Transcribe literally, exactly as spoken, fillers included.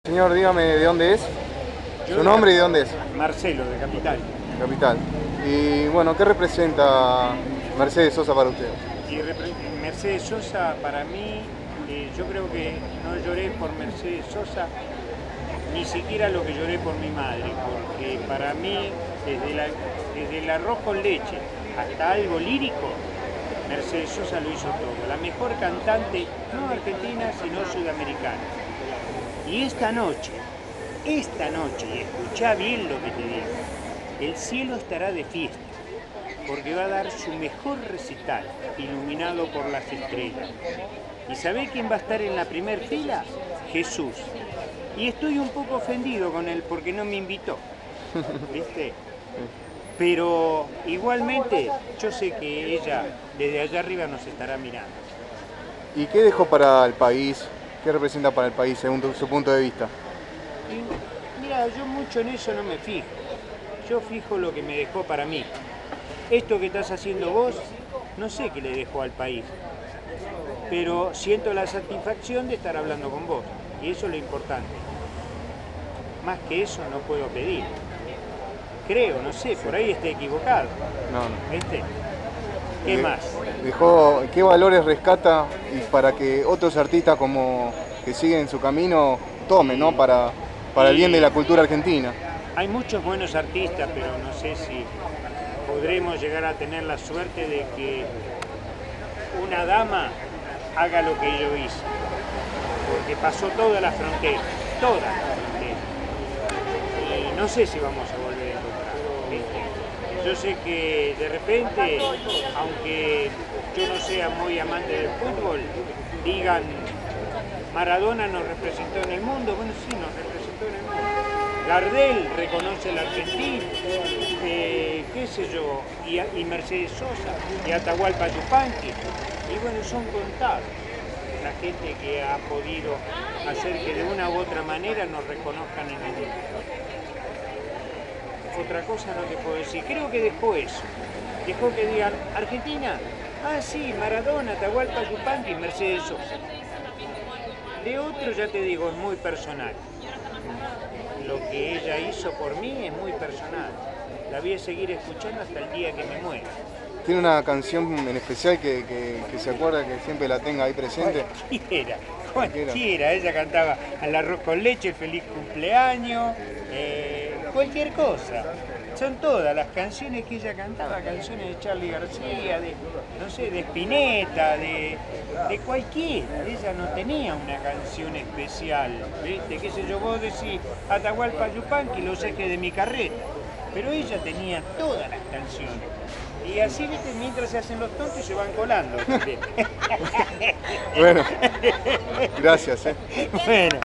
Señor, dígame de dónde es, Yo su nombre y de dónde es. Marcelo, de Capital. Capital. Y bueno, ¿qué representa Mercedes Sosa para usted? Y Mercedes Sosa, para mí, eh, yo creo que no lloré por Mercedes Sosa ni siquiera lo que lloré por mi madre, porque para mí, desde, la, desde el arroz con leche hasta algo lírico, Mercedes Sosa lo hizo todo. La mejor cantante, no argentina, sino sudamericana. Y esta noche, esta noche, y escuchá bien lo que te digo, el cielo estará de fiesta, porque va a dar su mejor recital, iluminado por las estrellas. ¿Y sabés quién va a estar en la primer fila? Jesús. Y estoy un poco ofendido con él porque no me invitó, ¿viste? Pero igualmente yo sé que ella desde allá arriba nos estará mirando. ¿Y qué dejó para el país? ¿Qué representa para el país según tu, su punto de vista? Y, mira, yo mucho en eso no me fijo. Yo fijo lo que me dejó para mí. Esto que estás haciendo vos, no sé qué le dejó al país, pero siento la satisfacción de estar hablando con vos, y eso es lo importante. Más que eso no puedo pedir. Creo, no sé, por ahí esté equivocado. No, no. ¿Viste? ¿Qué De, más? Dejó, ¿qué valores rescata y para que otros artistas como que siguen su camino tomen, ¿no? Para, para el bien de la cultura argentina. Hay muchos buenos artistas, pero no sé si podremos llegar a tener la suerte de que una dama haga lo que yo hice, porque pasó toda la frontera, toda la frontera, y no sé si vamos a volver a encontrar, ¿viste? Yo sé que de repente, aunque yo no sea muy amante del fútbol, digan Maradona nos representó en el mundo. Bueno, sí, nos representó en el mundo. Gardel reconoce la Argentina, eh, qué sé yo, y, y Mercedes Sosa, y Atahualpa Yupanqui, y bueno, son contados la gente que ha podido hacer que de una u otra manera nos reconozcan en el mundo. Otra cosa no te puedo decir, creo que dejó eso, dejó que digan, Argentina, ah sí, Maradona, Atahualpa Yupanqui, Mercedes Sosa. De otro ya te digo, es muy personal. Lo que ella hizo por mí es muy personal. La voy a seguir escuchando hasta el día que me muera. ¿Tiene una canción en especial que, que, que se acuerda, que siempre la tenga ahí presente? Cualquiera, cualquiera. Ella cantaba al arroz con leche, feliz cumpleaños, eh, cualquier cosa. Son todas las canciones que ella cantaba, canciones de Charly García, de, no sé, de Spinetta, de, de cualquiera. Ella no tenía una canción especial, ¿viste? Qué sé yo, vos decís Atahualpa Yupanqui, Los ejes de mi carreta, pero ella tenía todas las canciones. Y así, ¿viste? Mientras se hacen los tontos se van colando. Bueno, gracias. ¿eh? Bueno.